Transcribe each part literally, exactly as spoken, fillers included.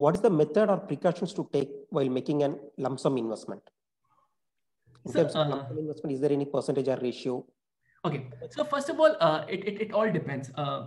what is the method or precautions to take while making an lump sum investment? In so, terms of uh, lump sum investment, is there any percentage or ratio? Okay, so first of all, uh, it, it, it all depends. Uh,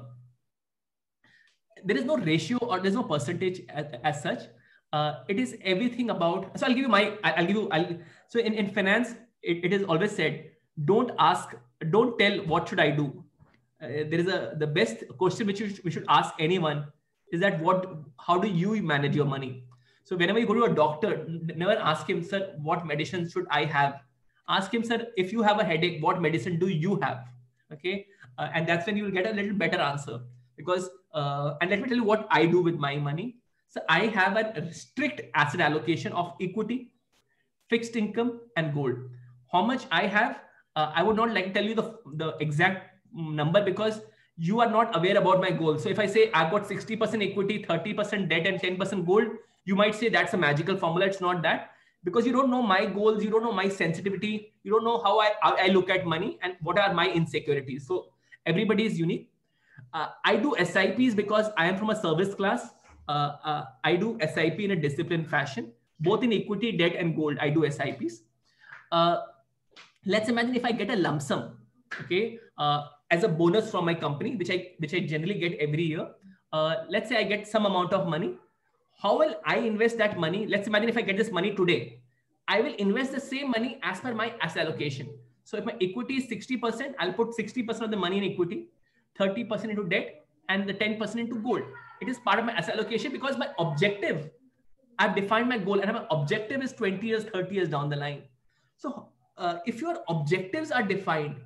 there is no ratio or there's no percentage as, as such. Uh, it is everything about, so I'll give you my, I'll give you, I'll, so in, in finance, it, it is always said, don't ask, don't tell what should I do. Uh, there is a, the best question which we should, we should ask anyone is that what, how do you manage your money? So whenever you go to a doctor, never ask him, sir, what medicine should I have? Ask him, sir, if you have a headache, what medicine do you have? Okay. Uh, and that's when you will get a little better answer. Because, uh, and let me tell you what I do with my money. So I have a strict asset allocation of equity, fixed income, and gold. How much I have, uh, I would not like to tell you the, the exact number because you are not aware about my goals. So if I say I've got sixty percent equity, thirty percent debt, and ten percent gold, you might say that's a magical formula. It's not that, because you don't know my goals, you don't know my sensitivity, you don't know how I, how I look at money and what are my insecurities. So everybody is unique. Uh, I do S I Ps because I am from a service class. Uh, uh, I do S I P in a disciplined fashion, both in equity, debt, and gold. I do S I Ps. Uh, let's imagine if I get a lump sum, okay, uh, as a bonus from my company, which I which I generally get every year. Uh, let's say I get some amount of money. How will I invest that money? Let's imagine if I get this money today, I will invest the same money as per my asset allocation. So if my equity is sixty percent, I'll put sixty percent of the money in equity, thirty percent into debt, and the ten percent into gold. It is part of my asset allocation because my objective, I've defined my goal and my objective is twenty years, thirty years down the line. So uh, if your objectives are defined,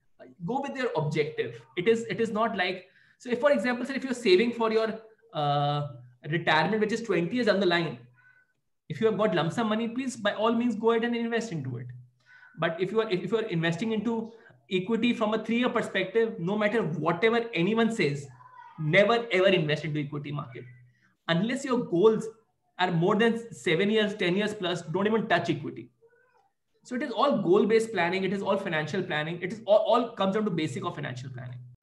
go with your objective. It is, it is not like, so if for example, if you're saving for your uh, retirement, which is twenty years down the line, if you have got lump sum money, please by all means go ahead and invest into it. But if you are, if you are investing into equity from a three-year perspective, no matter whatever anyone says, never ever invest into equity market. Unless your goals are more than seven years, ten years plus, don't even touch equity. So it is all goal-based planning. It is all financial planning. It is all, all comes down to basic of financial planning.